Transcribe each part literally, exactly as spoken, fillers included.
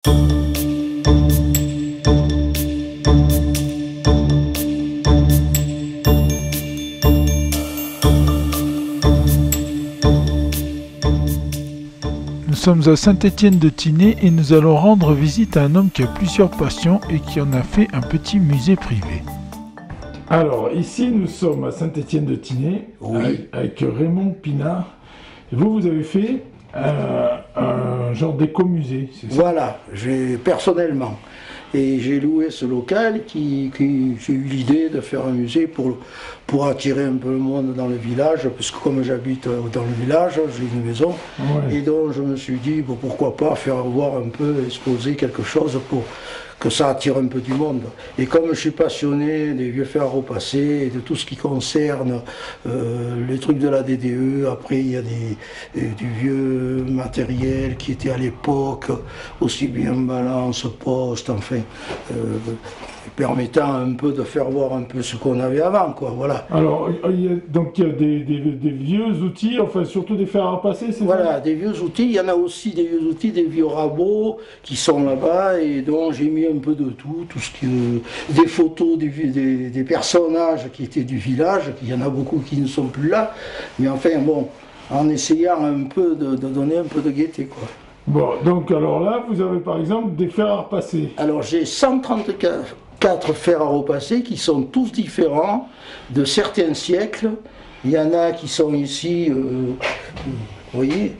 Nous sommes à Saint-Étienne-de-Tinée et nous allons rendre visite à un homme qui a plusieurs passions et qui en a fait un petit musée privé. Alors, ici, nous sommes à Saint-Étienne-de-Tinée, oui, avec, avec Raymond Pinard. Et vous, vous avez fait un, un genre d'écomusée, c'est ça? Voilà, j'ai personnellement. Et j'ai loué ce local qui, qui j'ai eu l'idée de faire un musée pour, pour attirer un peu le monde dans le village, parce que comme j'habite dans le village, j'ai une maison, ouais. Et donc je me suis dit, bon, pourquoi pas faire voir un peu, exposer quelque chose pour que ça attire un peu du monde. Et comme je suis passionné des vieux fers à repasser, et de tout ce qui concerne euh, les trucs de la D D E, après il y a des, euh, du vieux matériel qui était à l'époque, aussi bien balance, poste, enfin, euh, permettant un peu de faire voir un peu ce qu'on avait avant, quoi, voilà. Alors, il y a, donc il y a des, des, des vieux outils, enfin surtout des fers à repasser, c'est ça? Voilà, des vieux outils, il y en a aussi des vieux outils, des vieux rabots qui sont là-bas, et dont j'ai mis un peu de tout, tout ce qui, euh, des photos des, des, des personnages qui étaient du village, il y en a beaucoup qui ne sont plus là, mais enfin bon, en essayant un peu de, de donner un peu de gaieté, quoi. Bon, donc alors là, vous avez par exemple des fers à repasser. Alors j'ai cent trente-quatre fers à repasser qui sont tous différents de certains siècles. Il y en a qui sont ici, euh, vous voyez,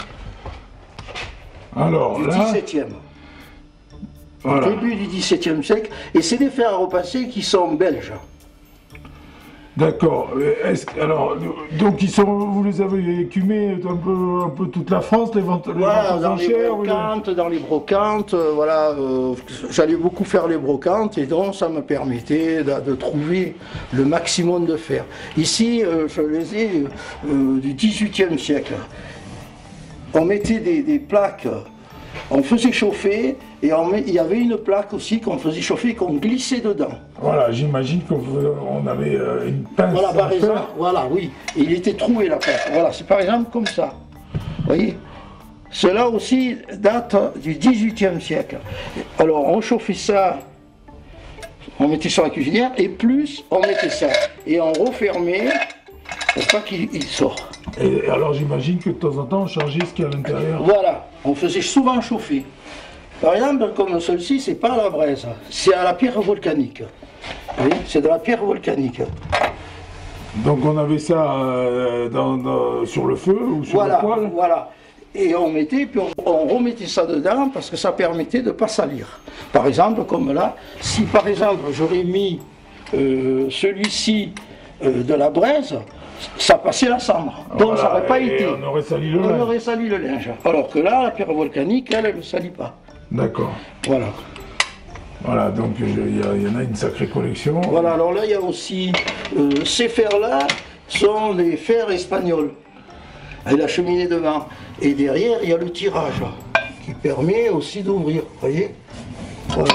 alors, du là... dix-septième. Voilà. Début du dix-septième siècle, et c'est des fers à repasser qui sont belges. D'accord. Alors, donc ils sont, vous les avez écumés un peu, un peu toute la France, les ventes, les voilà, ventes dans enchères, les brocantes, oui. Dans les brocantes, euh, voilà, euh, j'allais beaucoup faire les brocantes, et donc ça me permettait de, de trouver le maximum de fer. Ici, euh, je les ai euh, du dix-huitième siècle. On mettait des, des plaques, on faisait chauffer, et on met, il y avait une plaque aussi qu'on faisait chauffer, qu'on glissait dedans. Voilà, j'imagine qu'on avait euh, une pince. Voilà, par exemple, voilà, oui. Et il était troué la plaque. Voilà, c'est par exemple comme ça. Vous voyez? Cela aussi date du dix-huitième siècle. Alors, on chauffait ça, on mettait ça à la cuisinière, et plus, on mettait ça. Et on refermait pour pas qu'il sorte. Et alors, j'imagine que de temps en temps, on changeait ce qu'il y a à l'intérieur. Voilà, on faisait souvent chauffer. Par exemple, comme celui-ci, c'est pas à la braise, c'est à la pierre volcanique. C'est de la pierre volcanique. Donc on avait ça euh, dans, dans, sur le feu ou sur voilà, le poêle? Voilà. Et on mettait, puis on, on remettait ça dedans parce que ça permettait de ne pas salir. Par exemple, comme là, si par exemple j'aurais mis euh, celui-ci euh, de la braise, ça passait la cendre. Donc voilà, ça n'aurait pas été. On aurait sali le on linge. aurait sali le linge. Alors que là, la pierre volcanique, elle, elle ne salit pas. D'accord. Voilà. Voilà, donc il y, y en a une sacrée collection. Voilà, alors là, il y a aussi, euh, ces fers-là sont des fers espagnols, avec la cheminée devant. Et derrière, il y a le tirage, qui permet aussi d'ouvrir, vous voyez. Voilà.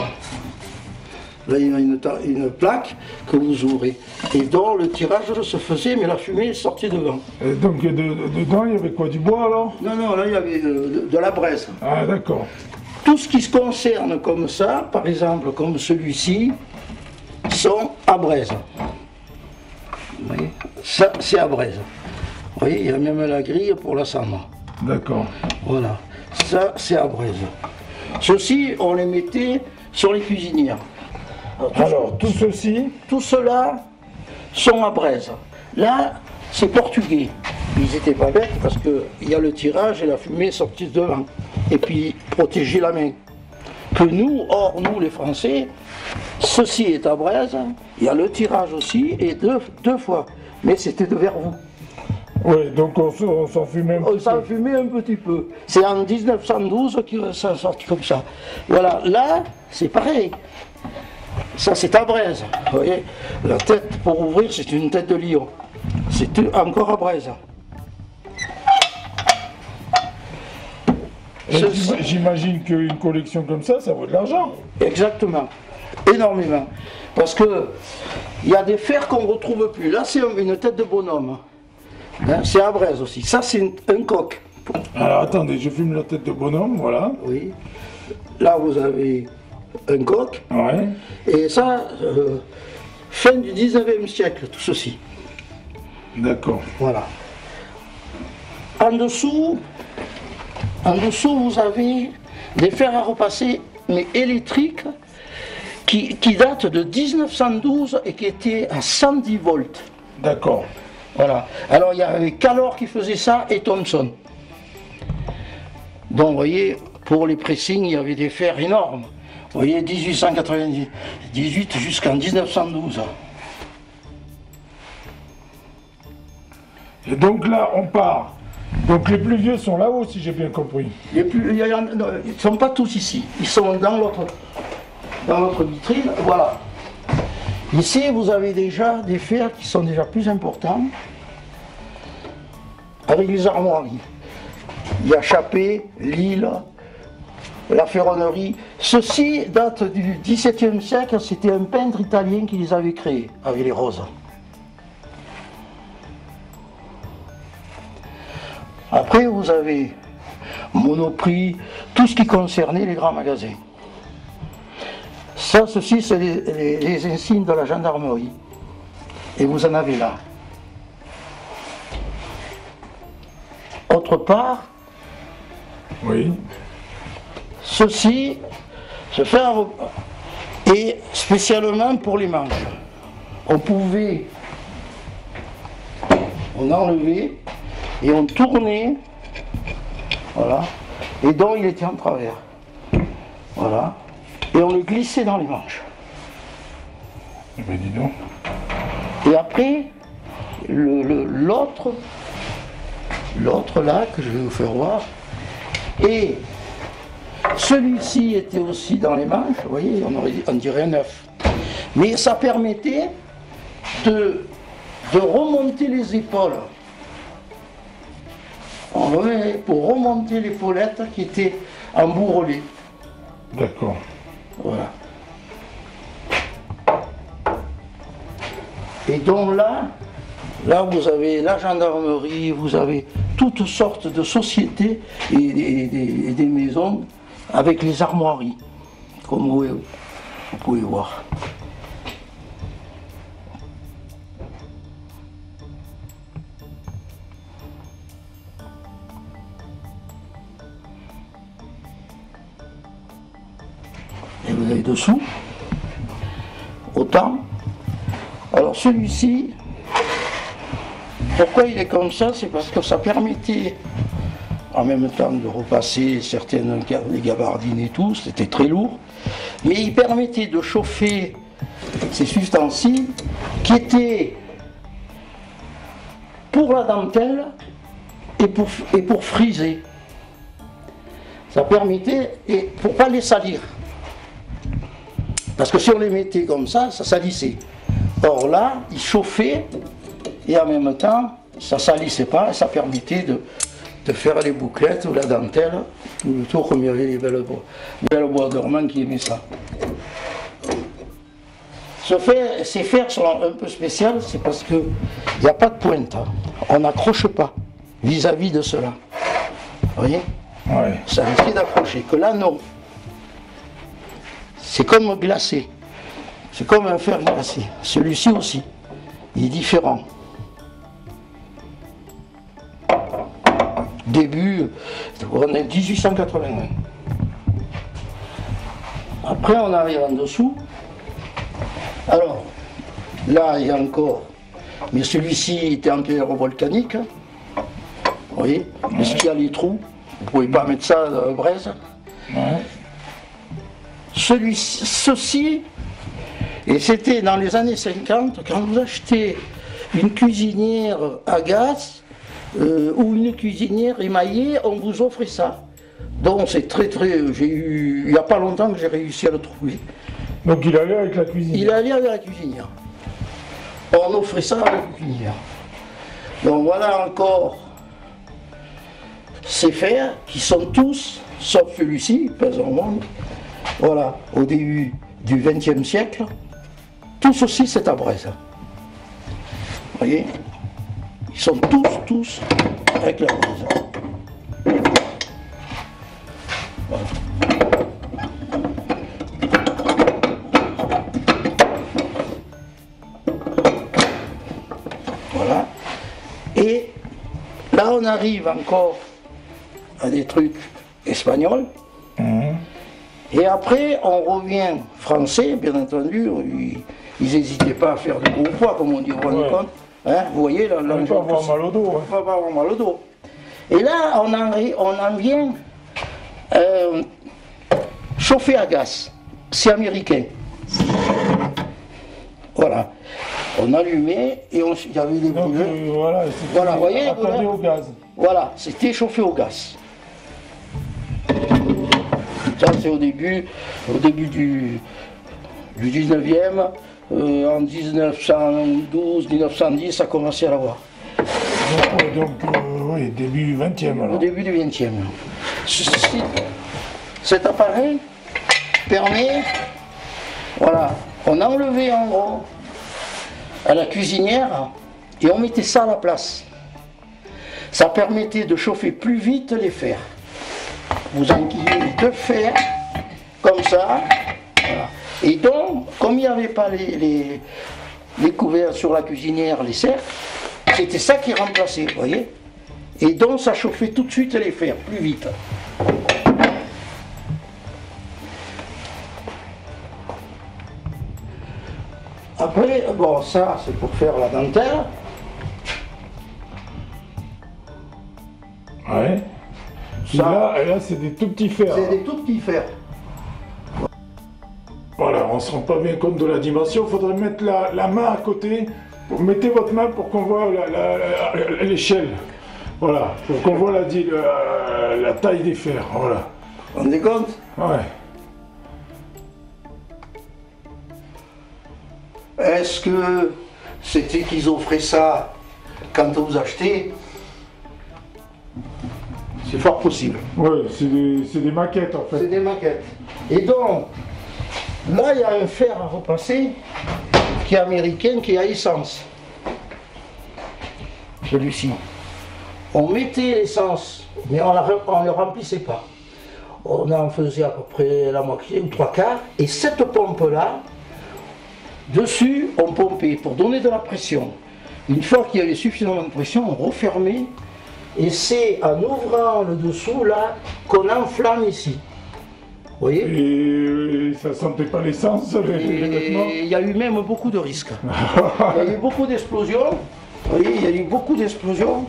Là, il y a une, une plaque que vous ouvrez, et dont le tirage se faisait, mais la fumée sortait devant. Et donc, de, de, dedans, il y avait quoi, du bois, alors? Non, non, là, il y avait de, de, de la braise. Ah, d'accord. Tout ce qui se concerne comme ça, par exemple, comme celui-ci, sont à braise. Vous voyez, ça, c'est à braise. Vous voyez, il y a même la grille pour la cendre. D'accord. Voilà, ça, c'est à braise. Ceux-ci, on les mettait sur les cuisinières. Alors, tout, Alors, tout ceci Tout cela sont à braise. Là, c'est portugais. Ils n'étaient pas bêtes parce qu'il y a le tirage et la fumée sortie devant. Et puis protéger la main. Que nous, or nous les Français, ceci est à braise, il y a le tirage aussi, et deux, deux fois. Mais c'était de Vervou. Oui, donc on s'en fumait un petit peu. On s'en fumait un petit peu. C'est en mille neuf cent douze qu'ils sont sortis comme ça. Voilà, là, c'est pareil. Ça, c'est à braise. Vous voyez, la tête pour ouvrir, c'est une tête de lion. C'est encore à braise. J'imagine qu'une collection comme ça, ça vaut de l'argent. Exactement, énormément. Parce que il y a des fers qu'on ne retrouve plus. Là, c'est une tête de bonhomme. Hein, c'est à braise aussi. Ça, c'est un coq. Alors attendez, je fume la tête de bonhomme, voilà. Oui. là vous avez un coq. Ouais. Et ça, euh, fin du dix-neuvième siècle, tout ceci. D'accord. Voilà. En dessous, en dessous, vous avez des fers à repasser, mais électriques, qui, qui datent de mille neuf cent douze et qui étaient à cent dix volts. D'accord. Voilà. Alors il y avait Calor qui faisait ça et Thomson. Donc vous voyez, pour les pressings, il y avait des fers énormes. Vous voyez, mille huit cent quatre-vingt-dix-huit jusqu'en mille neuf cent douze. Et donc là, on part. Donc les plus vieux sont là-haut, si j'ai bien compris. Les plus, il y en- non, ils ne sont pas tous ici. Ils sont dans l'autre dans l'autre vitrine. Voilà. Ici, vous avez déjà des fers qui sont déjà plus importants, avec les armoiries. Il y a Chappé, Lille, la ferronnerie. Ceci date du dix-septième siècle, c'était un peintre italien qui les avait créés, avec les roses. Après, vous avez Monoprix, tout ce qui concernait les grands magasins. Ça, ceci, c'est les, les- les insignes de la gendarmerie. Et vous en avez là. Autre part, Oui. ceci se fait un repas. Et spécialement pour les manches. On pouvait, on enlevait et on tournait, voilà, et donc il était en travers. Voilà. Et on le glissait dans les manches. Eh bien, dis donc. Et après, le- le- l'autre, l'autre là, que je vais vous faire voir, et celui-ci était aussi dans les manches, vous voyez, on, aurait, on dirait un œuf. Mais ça permettait de, de remonter les épaules. On remet pour remonter l'épaulettes qui étaient embourrelées. D'accord. Voilà. Et donc là, là vous avez la gendarmerie, vous avez toutes sortes de sociétés et, et- et des- et des maisons avec les armoiries, comme vous, vous pouvez voir. Et vous avez dessous, autant. Alors celui-ci, pourquoi il est comme ça? C'est parce que ça permettait en même temps de repasser certaines ga- les gabardines et tout, c'était très lourd, mais il permettait de chauffer ces ustensiles qui étaient pour la dentelle et pour, et pour friser. Ça permettait, et pour ne pas les salir. Parce que si on les mettait comme ça, ça salissait. Or là, il chauffait et en même temps, ça salissait pas et ça permettait de, de faire les bouclettes ou la dentelle, tout le tour comme il y avait les belles bois, les belles bois dormants qui aimaient ça. Ce fer, ces fers sont un peu spéciaux, c'est parce qu'il n'y a pas de pointe. Hein. On n'accroche pas vis-à-vis de cela. Vous voyez? Ouais. Ça risque d'accrocher. Que là, non. C'est comme glacé. C'est comme un fer glacé. Celui-ci aussi. Il est différent. Début, on est dix-huit cent quatre-vingt-un. Après, on arrive en dessous. Alors, là, il y a encore. Mais celui-ci était en pierre volcanique. Vous voyez? Est-ce qu'il y a les trous? Vous ne pouvez pas mettre ça dans la braise. Ouais. Celui, ceci, et c'était dans les années cinquante, quand vous achetez une cuisinière à gaz euh, ou une cuisinière émaillée, on vous offrait ça. Donc c'est très très, j'ai eu, il n'y a pas longtemps que j'ai réussi à le trouver. Donc il allait avec la cuisine. Il allait avec la cuisinière. On offrait ça à la cuisinière. Donc voilà encore ces fers qui sont tous, sauf celui-ci, pas au monde, voilà, au début du vingtième siècle, tout ceci c'est à braise. Vous voyez? Ils sont tous, tous avec la braise. Voilà. arrive encore à des trucs espagnols. Mmh. Et après, on revient français, bien entendu. Ils n'hésitaient pas à faire du gros poids, comme on dit, vous vous rendez compte, hein, vous voyez, là, on ne peut pas avoir mal au dos. On ne peut pas avoir mal au dos. Et là, on en, on en vient euh, chauffer à gaz. C'est américain. Voilà. On allumait et il y avait des brûleurs. Euh, voilà, voilà, vous voyez, voilà. Au gaz. Voilà, c'était chauffé au gaz. Ça, c'est au début, au début du, du dix-neuvième. Euh, en mille neuf cent douze mille neuf cent dix, ça commençait à l'avoir. Donc, donc euh, oui, début vingtième alors. Au début du vingtième. Cet appareil permet, voilà, on enlevait en gros à la cuisinière et on mettait ça à la place. Ça permettait de chauffer plus vite les fers. Vous enquillez deux fers comme ça. Voilà. Et donc, comme il n'y avait pas les, les, les couverts sur la cuisinière, les cercles, c'était ça qui remplaçait, vous voyez. Et donc, ça chauffait tout de suite les fers, plus vite. Après, bon, ça, c'est pour faire la dentelle. Ouais. Ça, et là, et là c'est des tout petits fers. C'est des tout petits fers. Voilà, on ne se rend pas bien compte de la dimension. Il faudrait mettre la, la main à côté. Mettez votre main pour qu'on voit l'échelle. Voilà, pour qu'on voit la, la, la taille des fers. Voilà. Vous vous rendez compte? Ouais. Est-ce que c'était qu'ils offraient ça quand vous achetez? C'est fort possible. Oui, c'est des, des maquettes en fait. C'est des maquettes. Et donc, là il y a un fer à repasser qui est américain, qui est à essence. Celui-ci. On mettait l'essence, mais on ne le remplissait pas. On en faisait à peu près la moitié ou trois quarts. Et cette pompe-là, dessus, on pompait pour donner de la pression. Une fois qu'il y avait suffisamment de pression, on refermait. Et c'est en ouvrant le dessous, là, qu'on enflamme ici. Vous voyez? Et ça ne sentait pas l'essence, les vêtements? Il y a eu même beaucoup de risques. Il y a eu beaucoup d'explosions. Vous voyez, il y a eu beaucoup d'explosions.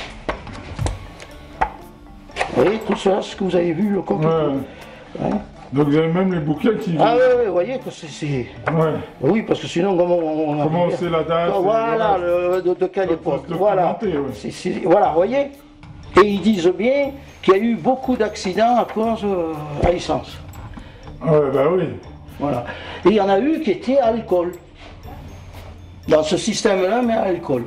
Vous voyez, tout ça, ce que vous avez vu, le coq. Ouais. Hein? Donc vous avez même les bouquets qui... Ah oui, oui, vous voyez que c'est... Ouais. Oui, parce que sinon, comment on... on comment c'est la date? Voilà, le, de, de quelle époque. Voilà. Ouais. C est, c est, voilà, vous voyez. Et ils disent bien qu'il y a eu beaucoup d'accidents à cause euh, à essence. Ouais, bah oui. Voilà. Et il y en a eu qui étaient à alcool. Dans ce système-là, mais à alcool.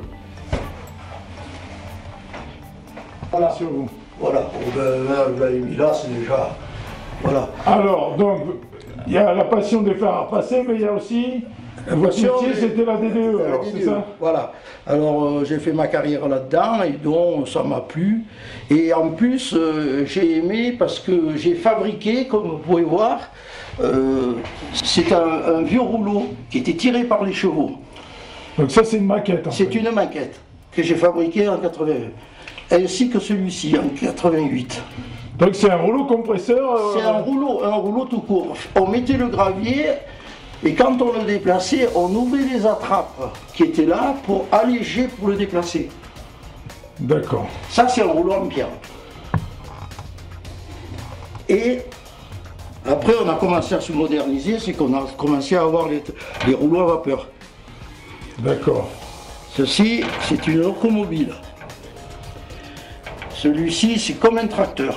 Voilà. Sur vous. Voilà. Ben, là, vous l'avez mis là, c'est déjà... Voilà. Alors, donc, il y a la passion des fers à repasser, mais il y a aussi... Votre métier, c'était la D D E, alors, c'est ça? Voilà. Alors, euh, j'ai fait ma carrière là-dedans, et donc, ça m'a plu. Et en plus, euh, j'ai aimé parce que j'ai fabriqué, comme vous pouvez voir, euh, c'est un, un vieux rouleau qui était tiré par les chevaux. Donc ça, c'est une maquette, en fait. C'est une maquette que j'ai fabriquée en quatre-vingt-un, ainsi que celui-ci, en quatre-vingt-huit. Donc c'est un rouleau compresseur euh... C'est un rouleau, un rouleau tout court. On mettait le gravier et quand on le déplaçait, on ouvrait les attrapes qui étaient là pour alléger, pour le déplacer. D'accord. Ça, c'est un rouleau en pierre. Et après, on a commencé à se moderniser, c'est qu'on a commencé à avoir les, les rouleaux à vapeur. D'accord. Ceci, c'est une locomobile. Celui-ci, c'est comme un tracteur.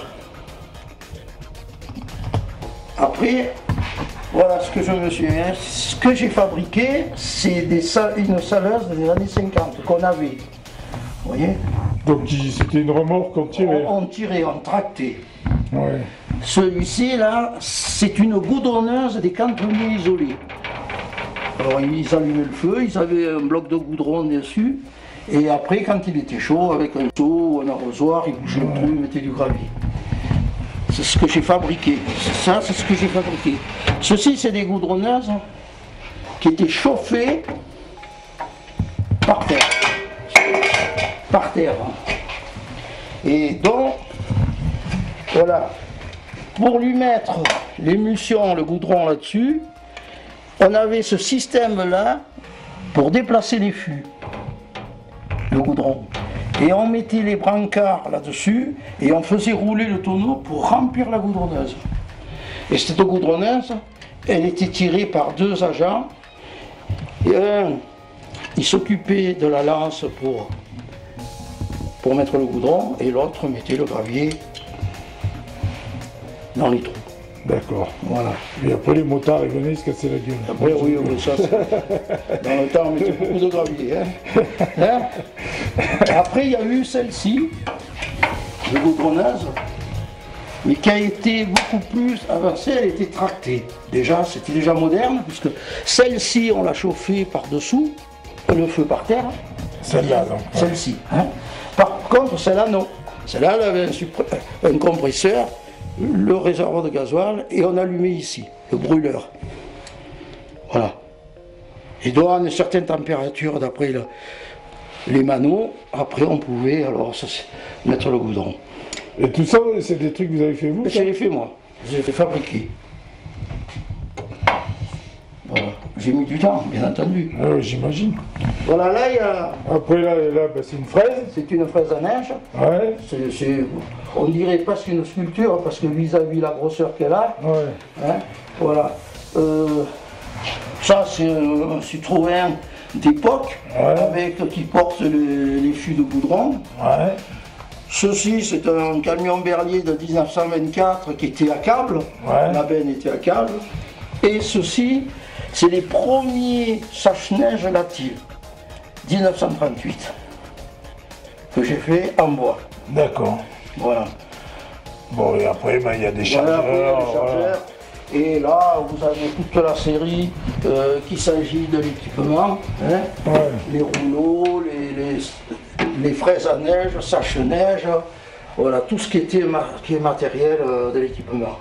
Après, voilà ce que je me suis... Hein, ce que j'ai fabriqué, c'est une saleuse des années cinquante qu'on avait. Vous voyez? Donc c'était une remorque qu'on tirait? On, on tirait, on tractait. Ouais. Celui-ci, là, c'est une goudronneuse des cantonniers isolés. Alors ils allumaient le feu, ils avaient un bloc de goudron dessus. Et après, quand il était chaud, avec un seau ou un arrosoir, ils bouchaient le trou, ils mettaient du gravier. C'est ce que j'ai fabriqué. Ça, c'est ce que j'ai fabriqué. Ceci, c'est des goudronneuses qui étaient chauffées par terre. Par terre. Et donc, voilà, pour lui mettre l'émulsion, le goudron là-dessus, on avait ce système-là pour déplacer les fûts, le goudron. Et on mettait les brancards là-dessus et on faisait rouler le tonneau pour remplir la goudronneuse. Et cette goudronneuse, elle était tirée par deux agents. Et un, il s'occupait de la lance pour, pour mettre le goudron et l'autre mettait le gravier dans les trous. D'accord. Voilà. Et après les motards ils venaient se casser la gueule. Après oui, oui ça c'est... Dans le temps on mettait beaucoup de gravier. Hein. Hein. Après il y a eu celle-ci, de goudronneuse, mais qui a été beaucoup plus avancée, elle était tractée. Déjà, c'était déjà moderne, puisque celle-ci on l'a chauffée par-dessous, le feu par terre. Celle-là non. Celle-ci. Hein. Par contre celle-là non. Celle-là elle avait un, un compresseur, le réservoir de gasoil et on allumait ici, le brûleur. Voilà. Et donc à une certaine température d'après le, les manots, après on pouvait alors ça, mettre le goudron. Et tout ça, c'est des trucs que vous avez fait vous? Je l'ai fait moi, j'ai fait fabriquer. Voilà. J'ai mis du temps, bien entendu. Ah oui, j'imagine. Voilà, là il y a... Après là, là bah, c'est une fraise. C'est une fraise à neige. Ouais. C'est, c'est... On dirait presque une sculpture, parce que vis-à-vis la grosseur qu'elle a. Ouais. Hein, voilà. Euh, ça, c'est un Citroën d'époque, ouais. Avec qui porte les, les fûts de goudron. Ouais. Ceci, c'est un camion berlier de mille neuf cent vingt-quatre qui était à câble. Ouais. La benne était à câble. Et ceci, c'est les premiers sache-neige latives, mille neuf cent trente-huit, que j'ai fait en bois. D'accord. Voilà. Bon, et après, ben, il y a des chargeurs. Voilà, après, il y a des chargeurs. Voilà. Et là, vous avez toute la série euh, qu'il s'agit de l'équipement. Hein, ouais. Les rouleaux, les, les, les fraises à neige, sache-neige. Voilà, tout ce qui, était, qui est matériel euh, de l'équipement.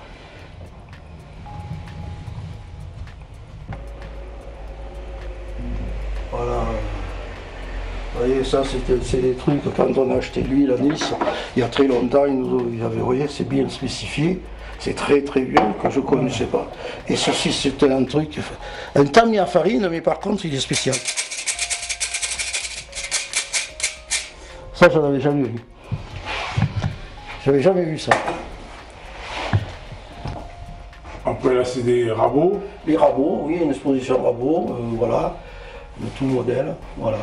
Voilà. Vous voyez, ça c'est des trucs, quand on a acheté l'huile à Nice, il y a très longtemps, il nous avait, vous voyez, c'est bien spécifié, c'est très très vieux, que je ne connaissais pas. Et ceci c'est un truc, un tamis à farine, mais par contre il est spécial. Ça je n'avais jamais vu. J'avais jamais vu ça. Après là c'est des rabots. Les rabots, oui, une exposition rabots, euh, voilà, de tout modèle, voilà.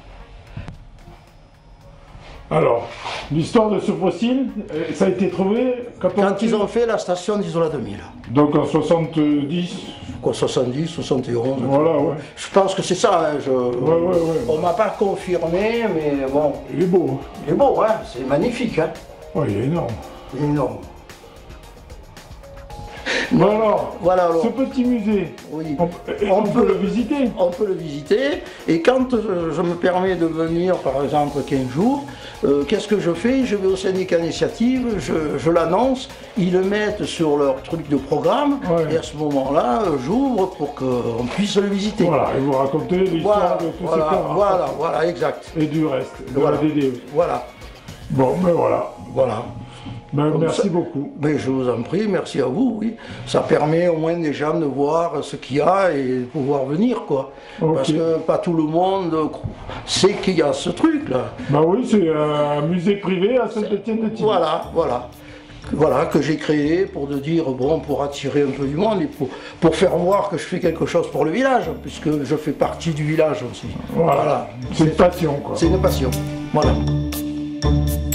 Alors, l'histoire de ce fossile, ça a été trouvé quand, quand ils ont fait la station d'Isola deux mille. Donc en soixante-dix. Quoi, soixante-dix, soixante et onze. Voilà, ouais. Je pense que c'est ça. Hein, je... ouais, ouais, ouais. On m'a pas confirmé, mais bon. Il est beau. Il est beau, hein. C'est magnifique. Hein. Ouais, il est énorme. Il est énorme. Bon alors, voilà, alors, ce petit musée, oui. on, on, on peut, peut le visiter. On peut le visiter, et quand je, je me permets de venir, par exemple, quinze jours, euh, qu'est-ce que je fais? Je vais au syndicat d'initiative, je, je l'annonce, ils le mettent sur leur truc de programme, ouais. Et à ce moment-là, j'ouvre pour qu'on puisse le visiter. Voilà, et vous racontez l'histoire voilà, de tout voilà, ce temps. Voilà, voilà, exact. Et du reste, de voilà. la D D. Voilà. Bon, ben voilà. Voilà. Ben, merci ça, beaucoup. Ben, je vous en prie, merci à vous, oui. Ça permet au moins des gens de voir ce qu'il y a et de pouvoir venir, quoi. Okay. Parce que pas tout le monde sait qu'il y a ce truc-là. Ben oui, c'est un musée privé à Saint-Étienne-de-Tinée. Voilà, voilà. Voilà, que j'ai créé pour de dire, bon, pour attirer un peu du monde et pour, pour faire voir que je fais quelque chose pour le village, puisque je fais partie du village aussi. Voilà, voilà. C'est une passion, quoi. C'est une passion, voilà.